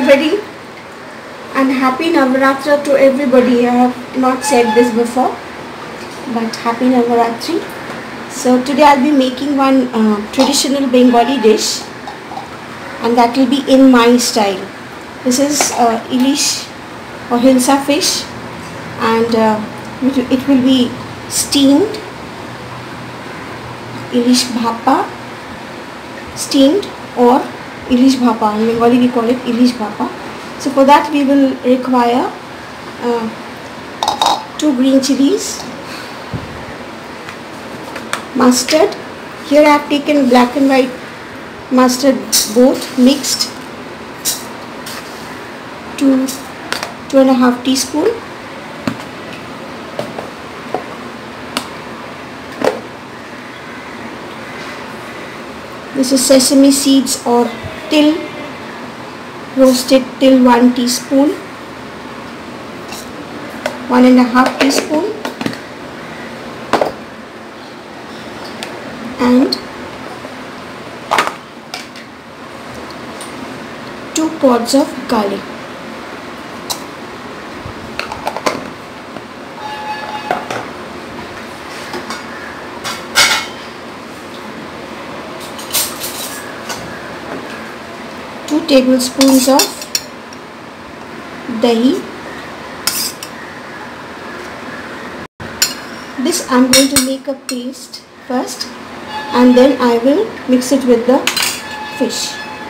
everybody and happy Navaratri to everybody. I have not said this before, but happy Navaratri. So today I'll be making one traditional Bengali dish, and that will be in my style. This is ilish or hilsa fish, and it will be steamed, ilish bhapa, steamed, or ilish bhapa. In Bengali we call it ilish bhapa. So for that we will require 2 green chilies, mustard. Here I have taken black and white mustard both mixed, 2.5 teaspoon. This is sesame seeds or till, roasted till 1 teaspoon, 1.5 teaspoon, and 2 pods of garlic. Tablespoons of dahi. This I am going to make a paste first, and then I will mix it with the fish.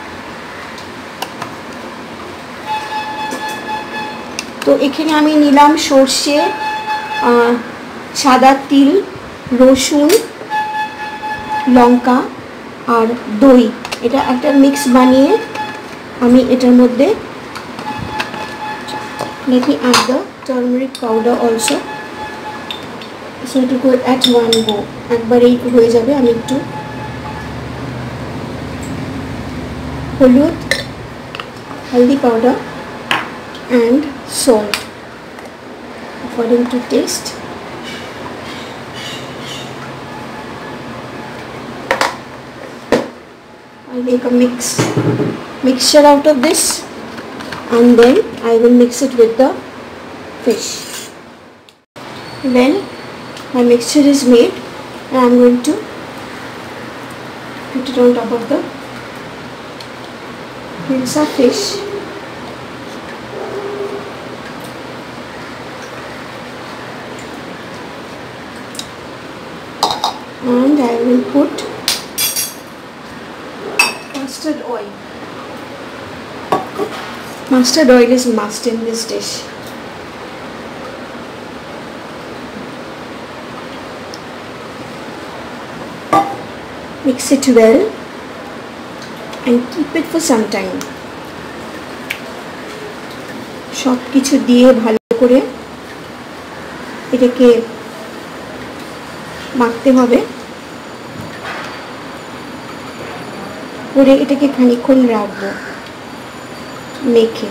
তো এখানে আমি নিলাম সরষে, সাদা তিল, রসুন, লঙ্কা আর দই। এটা একটা মিক্স বানিয়ে আমি এটার মধ্যে, let me add the turmeric powder also, so it will go at one go, একবারেই হয়ে যাবে। আমি একটু হলুদ, haldi powder and salt according to taste. I'll make a mixture out of this, and then I will mix it with the fish. When my mixture is made, I am going to put it on top of the hilsa fish. And I will put mustard oil. Mustard oil is must in this dish. Mix it well and keep it for some time. সব কিছু দিয়ে ভালো করে এটাকে মাখতে হবে, করে এটাকে খানিকক্ষণ রাখবো মেখে।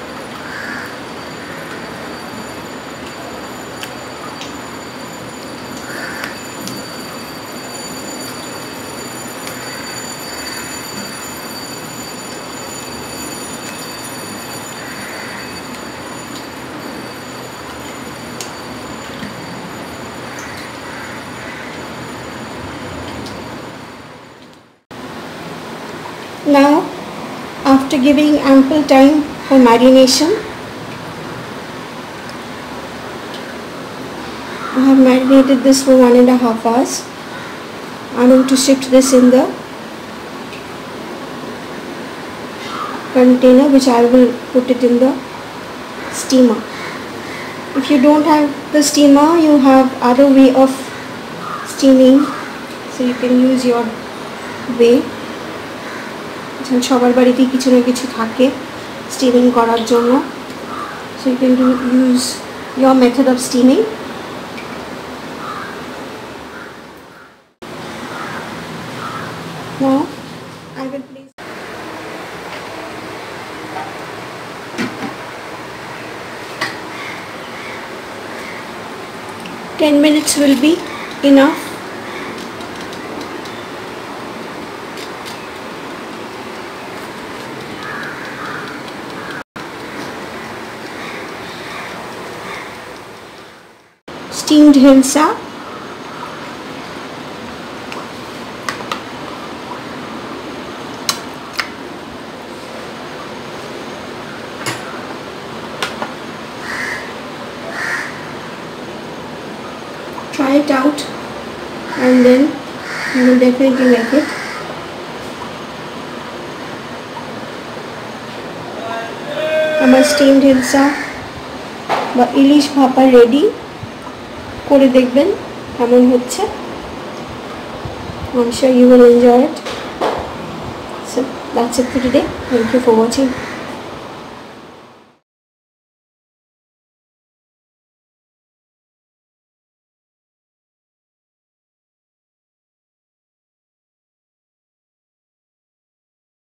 Now, after giving ample time for marination, I have marinated this for 1.5 hours. I am going to shift this in the container, which I will put it in the steamer. If you don't have the steamer, you have other way of steaming, so you can use your way. সবার বাড়িতেই কিছু না কিছু থাকে steaming করার জন্য, so you can use your method of steaming. Now I will place 10 minutes will be enough. steamed hilsa, try it out and then you will definitely like it. আমার steamed hilsa বা ইলিশ ভাপা ready, করে দেখবেন কেমন হচ্ছে। I'm sure you will enjoy it. So that's it for today. Thank you for watching.